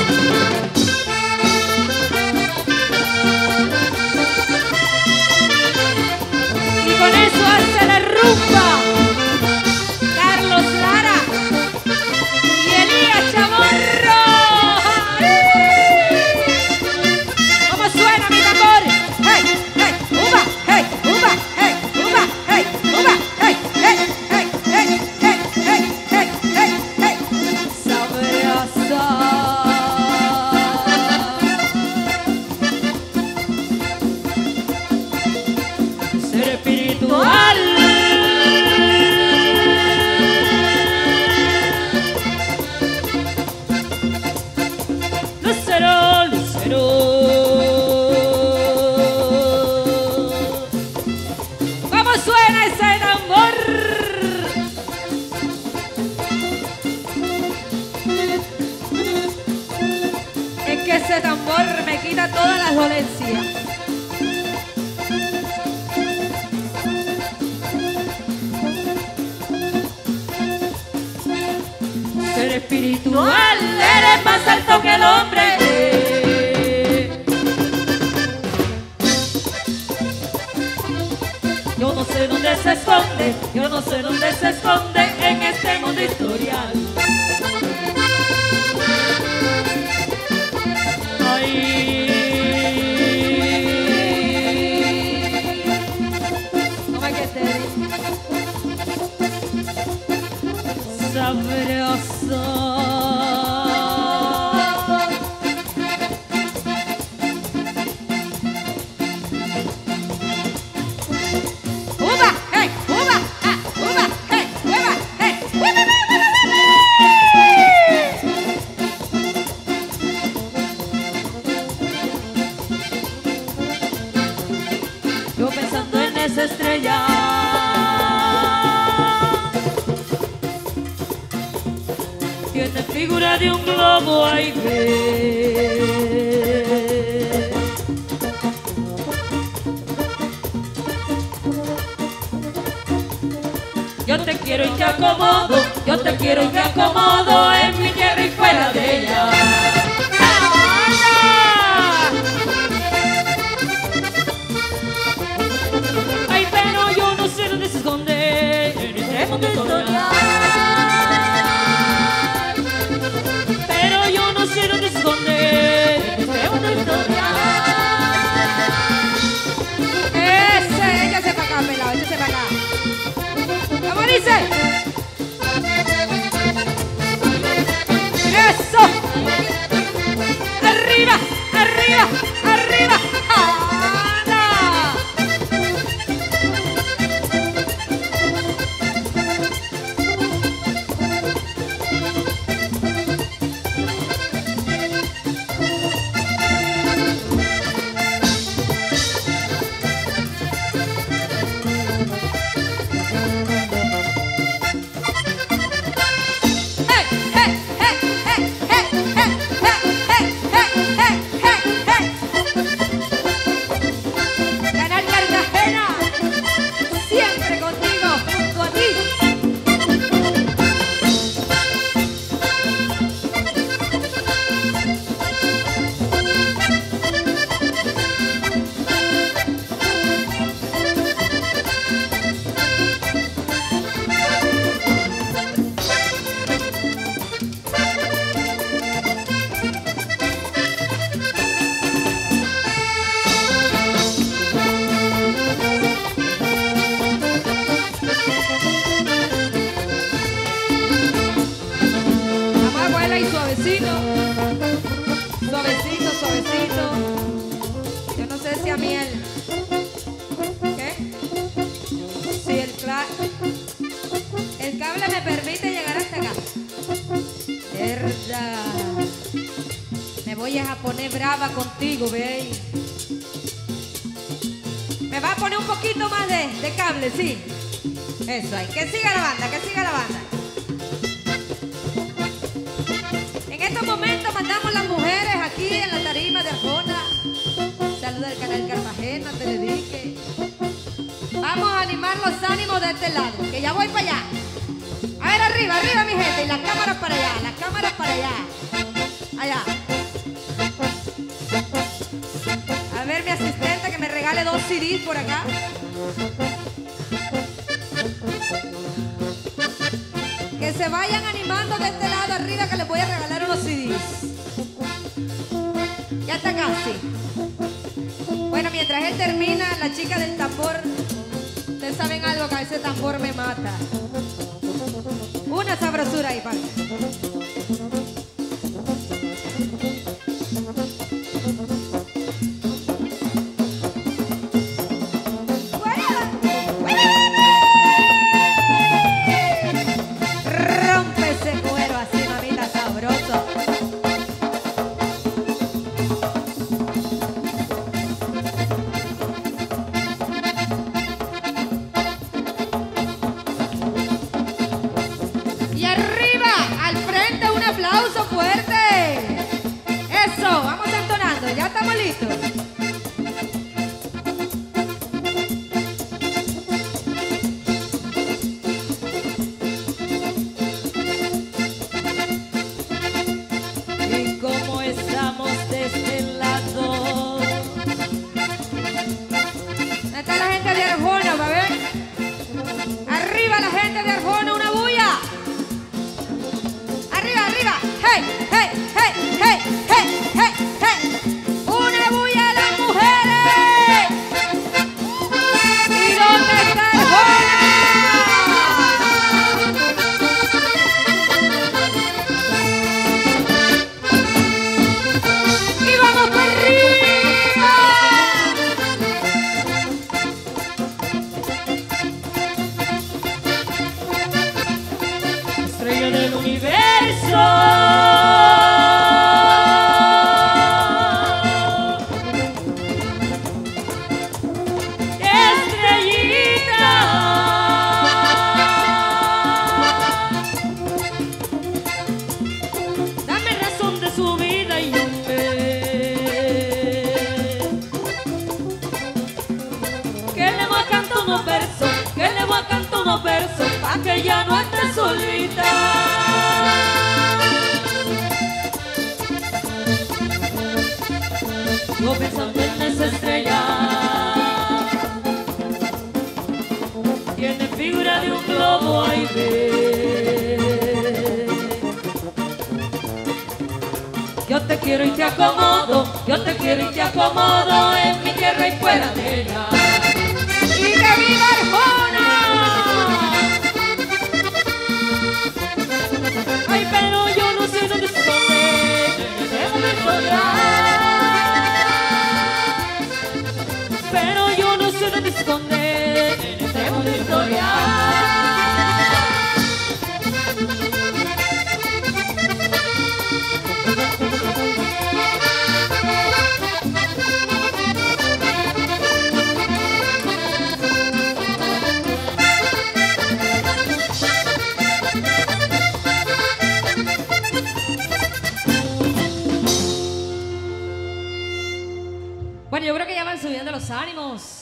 Y con eso hace la rumba Carlos Lara y Elías Chamorro. ¿Cómo suena mi tambor? Hey, hey, uva, hey, uva, hey, uva, hey, uva, hey, hey, hey, hey, hey, hey, hey, hey, hey. Sabrosa. Ser espiritual. Lucero, lucero. ¿Cómo suena ese tambor? Es que ese tambor me quita todas las dolencias. Ser espiritual, eres más alto que el hombre. Yo no sé dónde se esconde, yo no sé dónde se esconde en este mundo historial. Ay, ¿cómo es que te digo? Sabroso. Uva, hey, uva, ah, uva, hey, uva, hey, uva, yo pensando en esa estrella. Tiene figura de un globo, ay, ve. Yo te quiero y te acomodo, yo te quiero y te acomodo en mi tierra y fuera de ella. Ay, pero yo no sé dónde se esconde en este mundo historial. Pero yo no sé dónde se esconde en este mundo historial. Ese, échase para acá, pelado, échase para acá. ¿Cómo dice? ¡Eso! ¡Arriba! ¡Arriba! ¡Arriba! ¡Anda! Canal Cartagena, siempre contigo, junto a ti. Abuela y suavecito, suavecito, suavecito. Yo no sé si a mí ¿qué? Si el cable me permite llegar hasta acá. Verdad. Me voy a poner brava contigo, ve. Me va a poner un poquito más de cable, sí. Eso hay. Que siga la banda, que siga la banda. En estos momentos mandamos las mujeres aquí en la tarima de Arjona. Saluda al canal Cartagena, te dedique. Vamos a animar los ánimos de este lado, que ya voy para allá. A ver, arriba, arriba mi gente, y las cámaras para allá, las cámaras para allá. Allá. CDs por acá. Que se vayan animando de este lado arriba que les voy a regalar unos CDs. Ya está casi. Bueno, mientras él termina, la chica del tambor, ustedes saben algo, que a ese tambor me mata. Una sabrosura ahí, padre. Rompe ese cuero así, mamita, sabroso. Y arriba, al frente, un aplauso fuerte. Eso, vamos entonando, ya estamos listos. Y como estamos de este lado. ¿Dónde está la gente de Arjona, va a ver? Arriba la gente de Arjona, una bulla. Arriba, arriba. Hey, hey, hey, hey, hey, hey, hey. Una bulla a las mujeres. ¿Y dónde está Arjona? Y vamos para arriba. Estrella del universo. Estrellita. Dame razón de su vida y hombre. Que le voy a cantar unos versos, que le voy a cantar unos versos, pa' que ya no esté solita. Yo pensando en esa estrella, tiene figura de un globo, ay ve. Yo te quiero y te acomodo, yo te quiero y te acomodo en mi tierra y fuera de ella. ¡Y que viva Arjona! Ay, pero yo no sé dónde esconde, déjame recordar. Pero yo no sé dónde esconde, déjame recordar. Bueno, yo creo que ya van subiendo los ánimos.